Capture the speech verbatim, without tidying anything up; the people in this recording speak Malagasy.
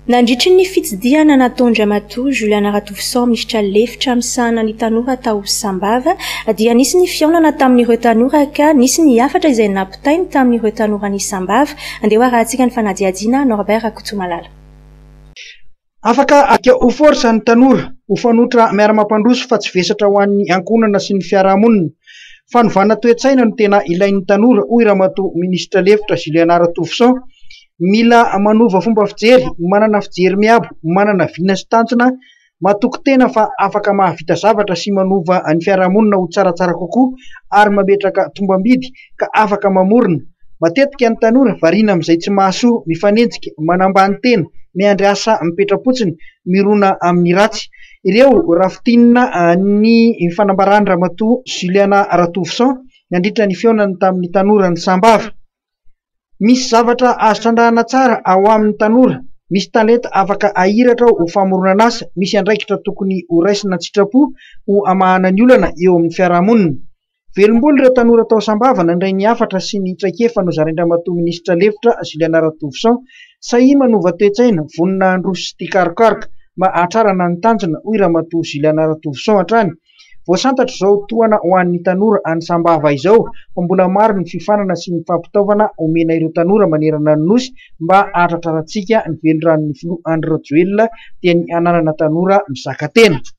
Nandritry ny fitsidiana nataon'ny Ramatoa Juliana Ratofisao minisitra lefitra misahana ny tanora tao Sambava dia nisy ny fiaonana tamin'ireo tanora ka nisy ny hafatra izay nampitainy tamin'ireo tanora ny Sambava. Andeha arahantsika ny fanadihadiana Norbert Rakotomalala. Afaka aka ho forsa ny tanora ho fanotra miara-mampandroso fa tsy vesatra ho an'ny ankonana sy ny fiarahamonina. Fanovana toe-tsaina no tena ilain'ny tanora hoy Ramatoa minisitra lefitra Juliana Ratofisao. Mila manova fomba fijery, manana fijery miabo, manana vina sy tanjona, matoky tena fa afaka mahavita zavatra sy manova ny fiarahamonina ho tsaratsara kokoa ary mametraka tombam-bidy ka afaka mamorona. Matetika ny tanora variana amin'izay tsy mahasoa, mifanenjika, manambany tena, miandry asa mipetra-potsiny, mirona amin'ny ratsy. Ireo rafitinina ny fanambarany Ramatoa Juliana Ratofisao nandritra ny fiaonany tamin'ny tanora ny Sambava. Misy zavatra azo trandrahana tsara ao amin'ny tanora, misy talenta afaka ahiratra ho famorona asa, misy andraikitra tokony ho raisina tsy sitrapo ho amahana ny olana eo amin'ny fiarahamonina. Velom-bolo ireo tanora tao Sambava nandray ny hafatra sy ny traikefa nozarain'ny Ramatoa minisitra lefitra Juliana Ratofisao. Sahy manova toe-tsaina, vonina androso sy tia karokaroka, mba hahatrarana ny tanjona hoy Ramatoa Juliana Ratofisao hatrany. Voasantatro izao tohana ho an'ny tanora any Sambava izao, fa mbola maro ny fifanana sy ny fampitaovana omena ireo tanora manerana ny nosy mba hahatratrarantsika ny velorano ny filoha Andry Rajoelina dia ny ananana tanora mizaka tena.